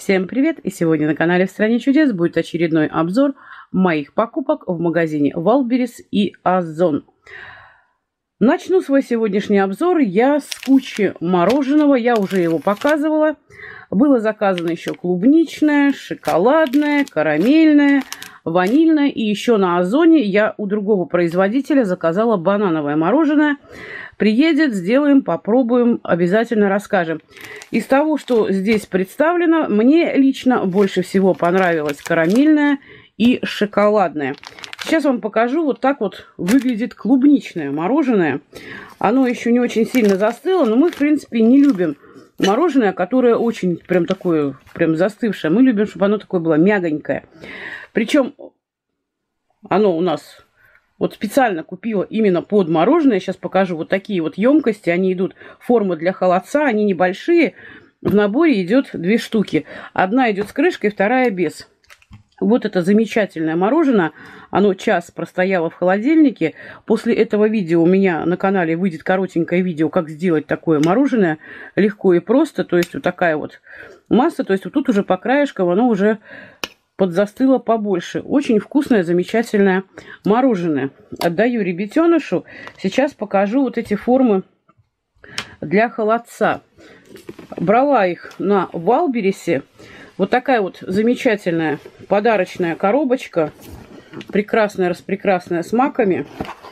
Всем привет! И сегодня на канале В Стране Чудес будет очередной обзор моих покупок в магазине Wildberries и Озон. Начну свой сегодняшний обзор я с кучи мороженого. Я уже его показывала. Было заказано еще клубничное, шоколадное, карамельное, ванильное. И еще на Озоне я у другого производителя заказала банановое мороженое. Приедет, сделаем, попробуем, обязательно расскажем. Из того, что здесь представлено, мне лично больше всего понравилось карамельное и шоколадное. Сейчас вам покажу, вот так вот выглядит клубничное мороженое. Оно еще не очень сильно застыло, но мы, в принципе, не любим мороженое, которое очень прям такое, прям застывшее. Мы любим, чтобы оно такое было мягонькое. Причем оно у нас... Вот специально купила именно под мороженое. Сейчас покажу вот такие вот емкости. Они идут формы для холодца. Они небольшие. В наборе идет 2 штуки. Одна идет с крышкой, вторая без. Вот это замечательное мороженое. Оно час простояло в холодильнике. После этого видео у меня на канале выйдет коротенькое видео, как сделать такое мороженое. Легко и просто. То есть вот такая вот масса. То есть вот тут уже по краешкам оно уже... подзастыло побольше. Очень вкусное, замечательное мороженое. Отдаю ребятенышу. Сейчас покажу вот эти формы для холодца. Брала их на Wildberries. Вот такая вот замечательная подарочная коробочка. Прекрасная-распрекрасная с маками.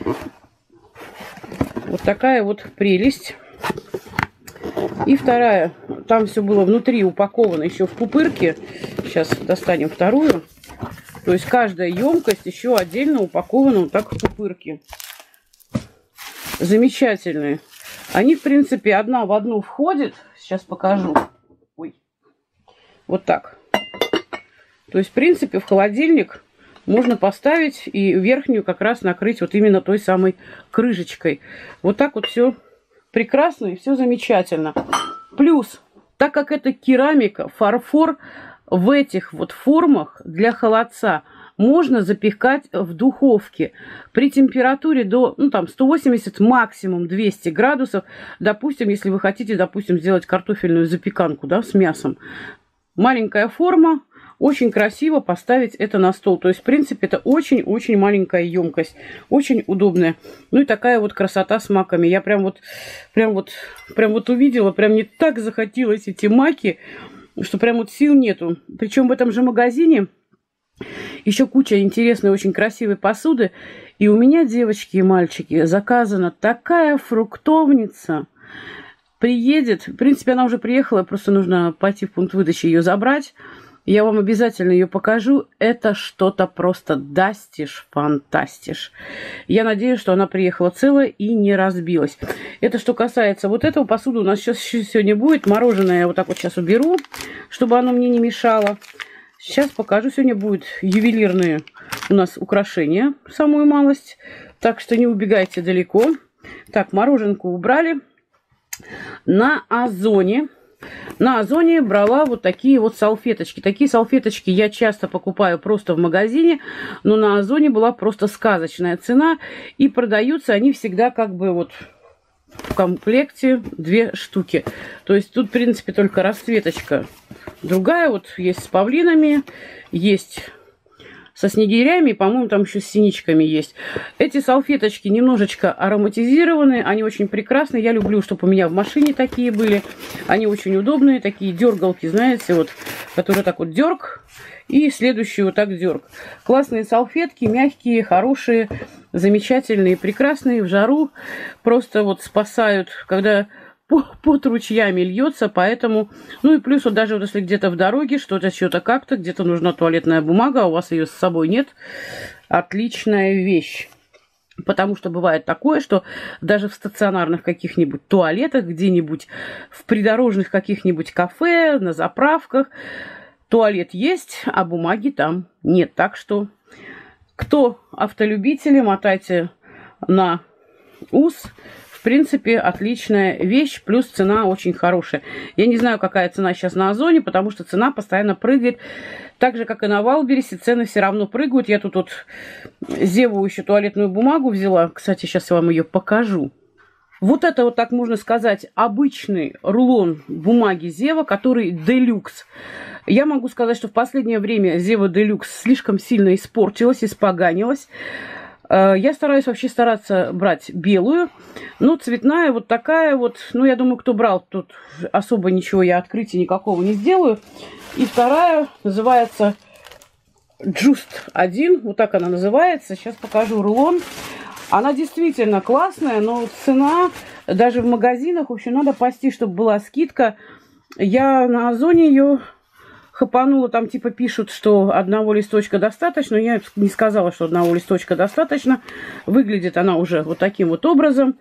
Вот такая вот прелесть. И вторая, там все было внутри упаковано еще в пупырке. Сейчас достанем вторую. То есть каждая емкость еще отдельно упакована вот так в пупырке. Замечательные. Они, в принципе, одна в одну входят. Сейчас покажу. Ой. Вот так. То есть, в принципе, в холодильник можно поставить и верхнюю как раз накрыть вот именно той самой крышечкой. Вот так вот все прекрасно и все замечательно. Плюс, так как это керамика, фарфор, в этих вот формах для холодца можно запекать в духовке при температуре до, ну, там, 180, максимум 200 градусов. Допустим, если вы хотите, допустим, сделать картофельную запеканку, да, с мясом. Маленькая форма. Очень красиво поставить это на стол. То есть, в принципе, это очень-очень маленькая емкость. Очень удобная. Ну и такая вот красота с маками. Я прям вот увидела, прям мне так захотелось эти маки, что прям вот сил нету. Причем в этом же магазине еще куча интересной, очень красивой посуды. И у меня, девочки и мальчики, заказана такая фруктовница. Приедет. В принципе, она уже приехала. Просто нужно пойти в пункт выдачи ее забрать. Я вам обязательно ее покажу. Это что-то просто дастиш, фантастиш. Я надеюсь, что она приехала целая и не разбилась. Это что касается вот этого посуды. У нас сейчас сегодня будет мороженое. Я вот так вот сейчас уберу, чтобы оно мне не мешало. Сейчас покажу. Сегодня будут ювелирные у нас украшения. Самую малость. Так что не убегайте далеко. Так, мороженку убрали. На Озоне. На Озоне брала вот такие вот салфеточки. Такие салфеточки я часто покупаю просто в магазине, но на Озоне была просто сказочная цена. И продаются они всегда как бы вот в комплекте 2 штуки. То есть тут, в принципе, только расцветочка другая. Вот есть с павлинами, есть... со снегирями, по-моему, там еще с синичками есть. Эти салфеточки немножечко ароматизированные, они очень прекрасные. Я люблю, чтобы у меня в машине такие были. Они очень удобные, такие дергалки, знаете, вот, которые так вот дерг, и следующий вот так дерг. Классные салфетки, мягкие, хорошие, замечательные, прекрасные, в жару. Просто вот спасают, когда... под ручьями льется, поэтому... Ну и плюс, вот даже вот если где-то в дороге, что-то как-то, где-то нужна туалетная бумага, а у вас ее с собой нет, отличная вещь. Потому что бывает такое, что даже в стационарных каких-нибудь туалетах, где-нибудь в придорожных каких-нибудь кафе, на заправках, туалет есть, а бумаги там нет. Так что, кто автолюбители, мотайте на ус. В принципе, отличная вещь, плюс цена очень хорошая. Я не знаю, какая цена сейчас на Озоне, потому что цена постоянно прыгает. Так же, как и на Wildberries, цены все равно прыгают. Я тут вот Зеву еще туалетную бумагу взяла. Кстати, сейчас я вам ее покажу. Вот это вот, так можно сказать, обычный рулон бумаги Зева, который делюкс. Я могу сказать, что в последнее время Зева делюкс слишком сильно испортилась, испоганилась. Я стараюсь вообще брать белую, но цветная вот такая вот. Ну, я думаю, кто брал, тут особо ничего я открытия никакого не сделаю. И вторая называется Just 1, вот так она называется. Сейчас покажу рулон. Она действительно классная, но цена даже в магазинах, в общем, надо пасти, чтобы была скидка. Я на Озоне ее хапанула, там типа пишут, что одного листочка достаточно. Я не сказала, что одного листочка достаточно. Выглядит она уже вот таким вот образом.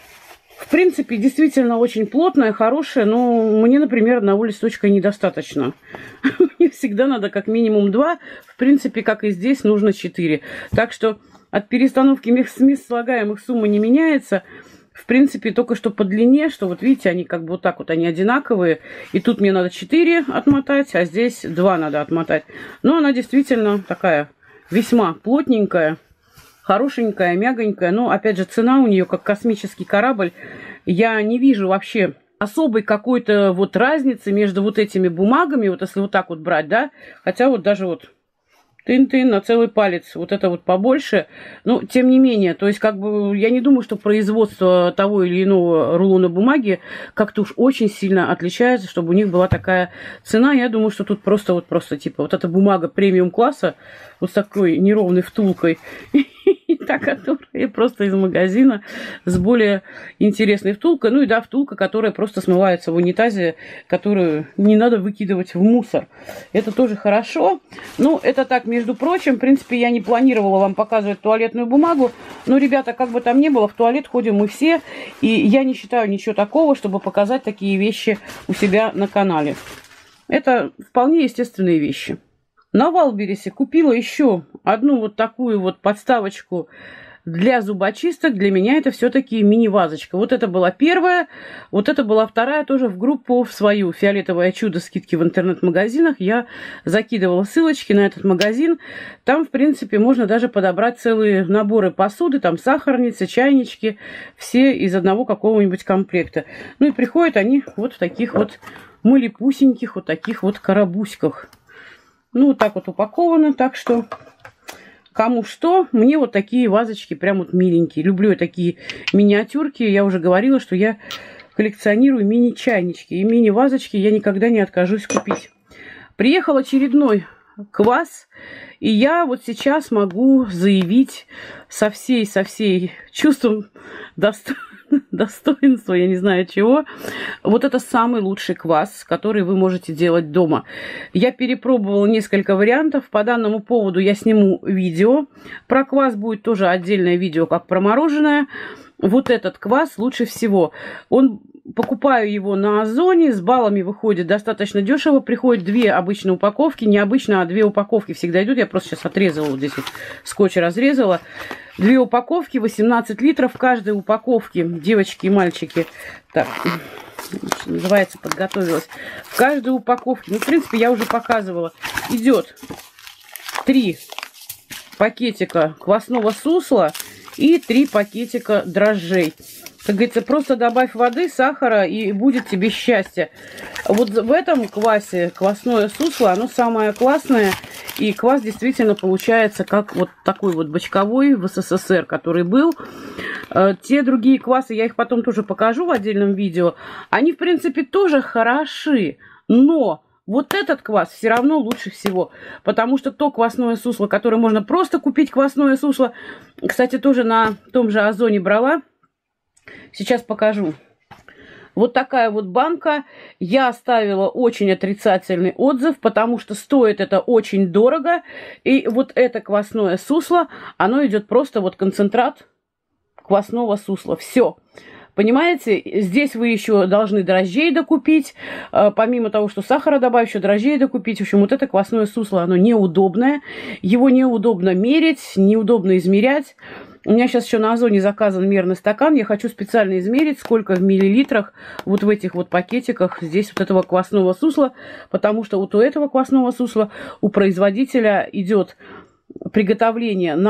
В принципе, действительно очень плотная, хорошая, но мне, например, одного листочка недостаточно. Мне всегда надо как минимум 2. В принципе, как и здесь, нужно 4. Так что от перестановки мест слагаемых сумма не меняется. В принципе, только что по длине, что вот видите, они как бы вот так вот, они одинаковые. И тут мне надо 4 отмотать, а здесь 2 надо отмотать. Но она действительно такая весьма плотненькая, хорошенькая, мягонькая. Но, опять же, цена у нее как космический корабль. Я не вижу вообще особой какой-то вот разницы между вот этими бумагами, вот если вот так вот брать, да. Хотя вот даже вот тын-тын на целый палец, вот это вот побольше. Но, тем не менее, то есть, как бы, я не думаю, что производство того или иного рулона бумаги как-то уж очень сильно отличается, чтобы у них была такая цена. Я думаю, что тут просто типа, вот эта бумага премиум-класса, вот с такой неровной втулкой, и та, которая просто из магазина с более интересной втулкой. Ну и да, втулка, которая просто смывается в унитазе, которую не надо выкидывать в мусор. Это тоже хорошо. Ну, это так, между прочим, в принципе, я не планировала вам показывать туалетную бумагу. Но, ребята, как бы там ни было, в туалет ходим мы все. И я не считаю ничего такого, чтобы показать такие вещи у себя на канале. Это вполне естественные вещи. На Валбересе купила еще одну вот такую вот подставочку для зубочисток. Для меня это все-таки мини-вазочка. Вот это была первая, вот это была вторая, тоже в группу в свою «Фиолетовое чудо» скидки в интернет-магазинах. Я закидывала ссылочки на этот магазин. Там, в принципе, можно даже подобрать целые наборы посуды, там сахарницы, чайнички, все из одного какого-нибудь комплекта. Ну и приходят они вот в таких вот малепусеньких, вот таких вот коробуськах. Ну, вот так вот упаковано, так что кому что, мне вот такие вазочки прям вот миленькие. Люблю я такие миниатюрки. Я уже говорила, что я коллекционирую мини-чайнички. И мини-вазочки я никогда не откажусь купить. Приехал очередной квас. И я вот сейчас могу заявить со всей чувством достоинства, я не знаю чего. Вот это самый лучший квас, который вы можете делать дома. Я перепробовала несколько вариантов. По данному поводу я сниму видео. Про квас будет тоже отдельное видео, как про мороженое. Вот этот квас лучше всего. Покупаю его на Озоне, с баллами выходит достаточно дешево. Приходит 2 обычные упаковки, не обычно, а 2 упаковки всегда идут. Я просто сейчас отрезала, вот здесь вот скотч разрезала. 2 упаковки, 18 литров. В каждой упаковке, девочки и мальчики, так, называется, подготовилась. В каждой упаковке, ну, в принципе, я уже показывала, идет 3 пакетика квасного сусла и 3 пакетика дрожжей. Как говорится, просто добавь воды, сахара, и будет тебе счастье. Вот в этом квасе квасное сусло, оно самое классное. И квас действительно получается как вот такой вот бочковой в СССР, который был. Те другие квасы, я их потом тоже покажу в отдельном видео. Они, в принципе, тоже хороши. Но вот этот квас все равно лучше всего. Потому что то квасное сусло, которое можно просто купить, квасное сусло. Кстати, тоже на том же Озоне брала. Сейчас покажу. Вот такая вот банка. Я оставила очень отрицательный отзыв, потому что стоит это очень дорого. И вот это квасное сусло, оно идет просто вот концентрат квасного сусла. Все. Понимаете, здесь вы еще должны дрожжей докупить. Помимо того, что сахара добавить, еще дрожжей докупить. В общем, вот это квасное сусло, оно неудобное. Его неудобно мерить, неудобно измерять. У меня сейчас еще на Озоне заказан мерный стакан. Я хочу специально измерить, сколько в миллилитрах вот в этих вот пакетиках здесь вот этого квасного сусла. Потому что вот у этого квасного сусла у производителя идет приготовление на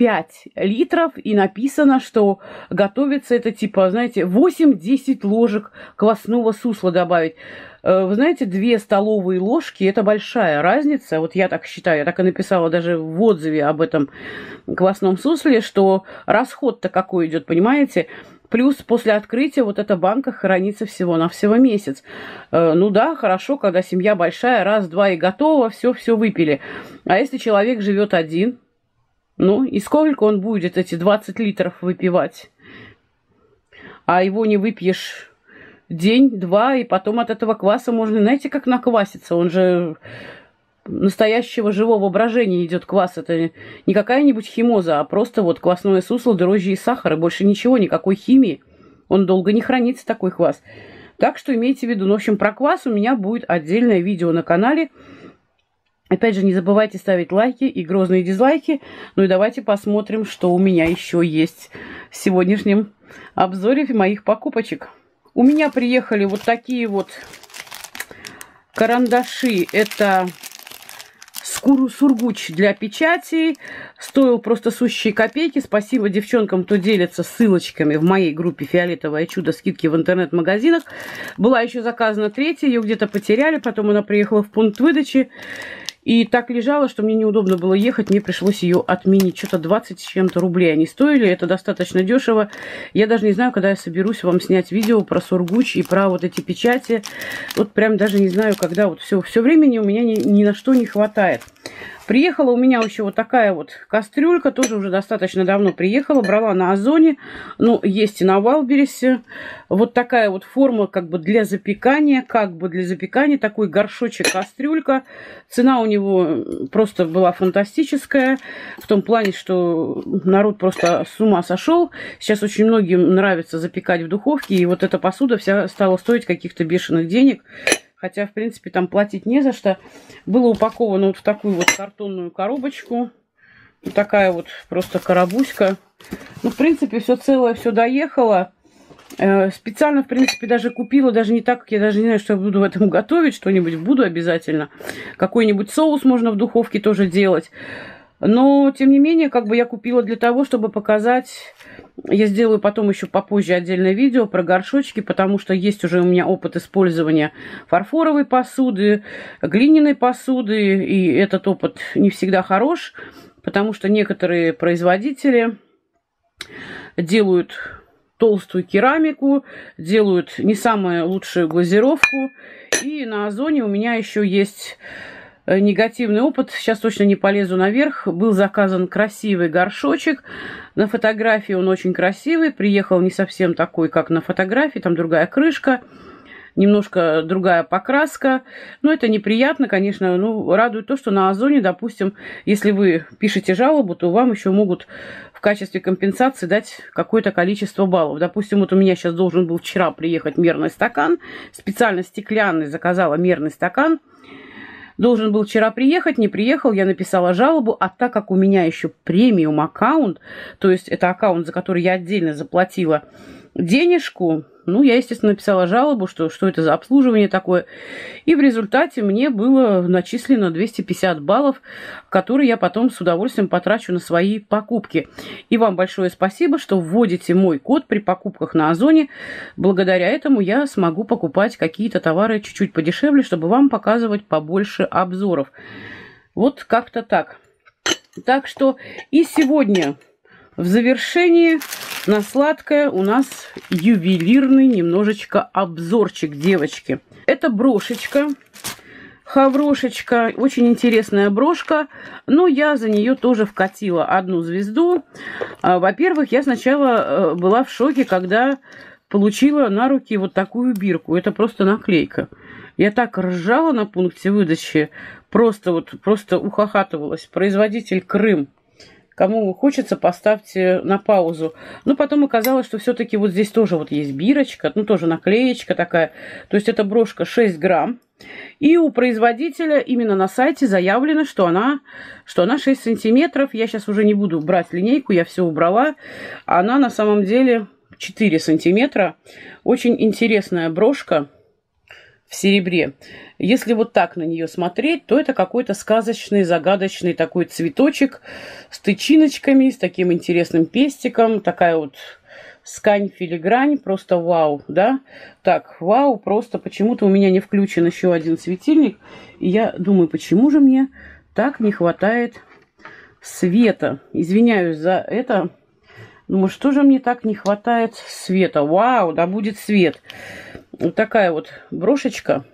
5 литров, и написано, что готовится это типа, знаете, 8-10 ложек квасного сусла добавить. Вы знаете, 2 столовые ложки – это большая разница. Вот я так считаю, я так и написала даже в отзыве об этом квасном сусле, что расход-то какой идет, понимаете? Плюс после открытия вот эта банка хранится всего-навсего месяц. Ну да, хорошо, когда семья большая, раз-два и готово, все выпили. А если человек живет один, ну и сколько он будет эти 20 литров выпивать? А его не выпьешь день-два, и потом от этого кваса можно, знаете, как накваситься. Он же настоящего живого брожения идет квас. Это не какая-нибудь химоза, а просто вот квасное сусло, дрожжи и сахар, и больше ничего, никакой химии. Он долго не хранится, такой квас. Так что имейте в виду. Ну, в общем, про квас у меня будет отдельное видео на канале. Опять же, не забывайте ставить лайки и грозные дизлайки. Ну и давайте посмотрим, что у меня еще есть в сегодняшнем обзоре моих покупочек. У меня приехали вот такие вот карандаши. Это Сургуч для печати. Стоил просто сущие копейки. Спасибо девчонкам, кто делится ссылочками в моей группе «Фиолетовое чудо», скидки в интернет-магазинах. Была еще заказана 3-я, ее где-то потеряли. Потом она приехала в пункт выдачи. И так лежала, что мне неудобно было ехать, мне пришлось ее отменить. Что-то 20 с чем-то рублей они стоили, это достаточно дешево. Я даже не знаю, когда я соберусь вам снять видео про Сургуч и про вот эти печати. Вот прям даже не знаю, когда. Вот все времени у меня ни на что не хватает. Приехала у меня еще вот такая вот кастрюлька, тоже уже достаточно давно приехала, брала на Озоне, ну, есть и на Вайлдберрисе. Вот такая вот форма как бы для запекания, такой горшочек-кастрюлька. Цена у него просто была фантастическая, в том плане, что народ просто с ума сошел. Сейчас очень многим нравится запекать в духовке, и вот эта посуда вся стала стоить каких-то бешеных денег. Хотя, в принципе, там платить не за что. Было упаковано вот в такую вот картонную коробочку. Вот такая вот просто коробуська. Ну, в принципе, все целое, все доехало. Специально, в принципе, даже купила. Даже не так, как я даже не знаю, что я буду в этом готовить. Что-нибудь буду обязательно. Какой-нибудь соус можно в духовке тоже делать. Но, тем не менее, как бы я купила для того, чтобы показать... Я сделаю потом еще попозже отдельное видео про горшочки, потому что есть уже у меня опыт использования фарфоровой посуды, глиняной посуды, и этот опыт не всегда хорош, потому что некоторые производители делают толстую керамику, делают не самую лучшую глазировку, и на Озоне у меня еще есть... негативный опыт. Сейчас точно не полезу наверх. Был заказан красивый горшочек. На фотографии он очень красивый. Приехал не совсем такой, как на фотографии. Там другая крышка. Немножко другая покраска. Но это неприятно, конечно. Ну, радует то, что на Озоне, допустим, если вы пишете жалобу, то вам еще могут в качестве компенсации дать какое-то количество баллов. Допустим, вот у меня сейчас должен был вчера приехать мерный стакан. Специально стеклянный заказала мерный стакан. Должен был вчера приехать, не приехал, я написала жалобу, а так как у меня еще премиум аккаунт, то есть это аккаунт, за который я отдельно заплатила денежку, ну, я, естественно, написала жалобу, что это за обслуживание такое, и в результате мне было начислено 250 баллов, которые я потом с удовольствием потрачу на свои покупки. И вам большое спасибо, что вводите мой код при покупках на Озоне. Благодаря этому я смогу покупать какие-то товары чуть-чуть подешевле, чтобы вам показывать побольше обзоров. Вот как-то так. Так что и сегодня... В завершении на сладкое у нас ювелирный немножечко обзорчик, девочки. Это брошечка, хаврошечка, очень интересная брошка, но я за нее тоже вкатила 1 звезду. Во-первых, я сначала была в шоке, когда получила на руки вот такую бирку. Это просто наклейка. Я так ржала на пункте выдачи, просто ухахатывалась. Производитель Крым. Кому хочется, поставьте на паузу. Но потом оказалось, что все-таки вот здесь тоже вот есть бирочка, ну тоже наклеечка такая. То есть эта брошка 6 грамм. И у производителя именно на сайте заявлено, что она 6 сантиметров. Я сейчас уже не буду брать линейку, я все убрала. Она на самом деле 4 сантиметра. Очень интересная брошка. в серебре. Если вот так на нее смотреть, то это какой-то сказочный, загадочный такой цветочек с тычиночками, с таким интересным пестиком. Такая вот скань-филигрань, просто вау, да? Так, вау, просто почему-то у меня не включен еще один светильник. И я думаю, почему же мне так не хватает света? Извиняюсь за это. Думаю, что же мне так не хватает света? Вау, да будет свет. Вот такая вот брошечка.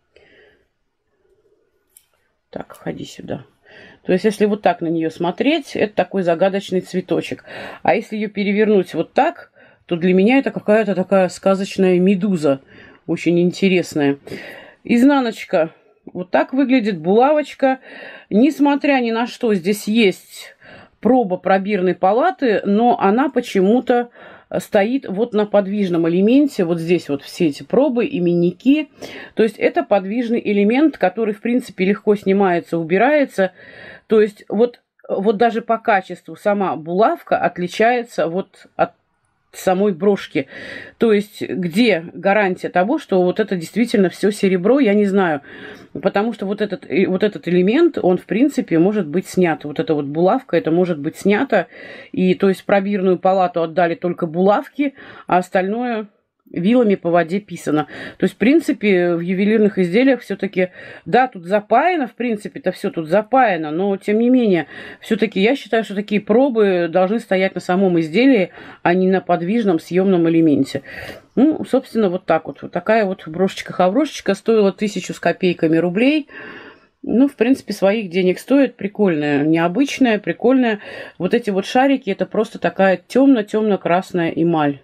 Так, ходи сюда. То есть, если вот так на нее смотреть, это такой загадочный цветочек. А если ее перевернуть вот так, то для меня это какая-то такая сказочная медуза. Очень интересная. Изнаночка. Вот так выглядит булавочка. Несмотря ни на что, здесь есть проба пробирной палаты, но она почему-то стоит вот на подвижном элементе. Вот здесь вот все эти пробы, именники. То есть это подвижный элемент, который, в принципе, легко снимается, убирается. То есть вот даже по качеству сама булавка отличается вот от самой брошки. То есть где гарантия того, что вот это действительно все серебро, я не знаю. Потому что вот этот элемент, он в принципе может быть снят. Вот эта вот булавка, это может быть снято. И то есть в пробирную палату отдали только булавки, а остальное вилами по воде писано. То есть, в принципе, в ювелирных изделиях все-таки, да, тут запаяно, в принципе, это все тут запаяно, но, тем не менее, все-таки я считаю, что такие пробы должны стоять на самом изделии, а не на подвижном съемном элементе. Ну, собственно, вот так вот. Вот такая вот брошечка-хаврошечка стоила 1000 с копейками рублей. Ну, в принципе, своих денег стоит. Прикольная, необычная, прикольная. Вот эти вот шарики, это просто такая темно-темно-красная эмаль.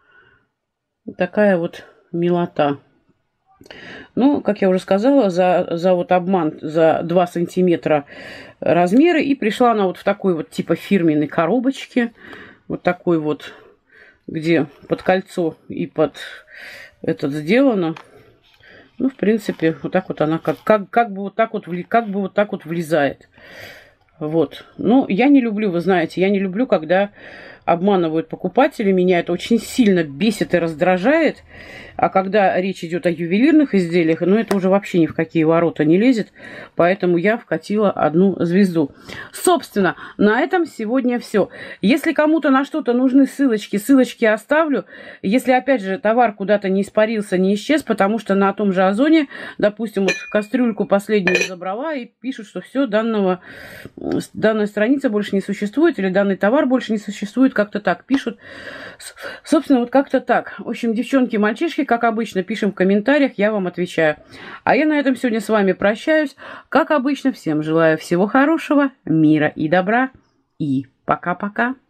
Такая вот милота. Ну, как я уже сказала, за вот обман, за 2 сантиметра размеры. И пришла она вот в такой вот типа фирменной коробочке. Вот такой вот, где под кольцо и под этот сделано. Ну, в принципе, вот так вот она как бы вот так вот влезает. Вот. Ну, я не люблю, вы знаете, я не люблю, когда обманывают покупателей. Меня это очень сильно бесит и раздражает. А когда речь идет о ювелирных изделиях, ну, это уже вообще ни в какие ворота не лезет. Поэтому я вкатила 1 звезду. Собственно, на этом сегодня все. Если кому-то на что-то нужны ссылочки оставлю. Если, опять же, товар куда-то не испарился, не исчез, потому что на том же Озоне, допустим, вот кастрюльку последнюю забрала и пишут, что все, данная страница больше не существует, или данный товар больше не существует, как-то так пишут. Собственно, вот как-то так. В общем, девчонки, мальчишки, как обычно, пишем в комментариях, я вам отвечаю. А я на этом сегодня с вами прощаюсь. Как обычно, всем желаю всего хорошего, мира и добра. И пока-пока.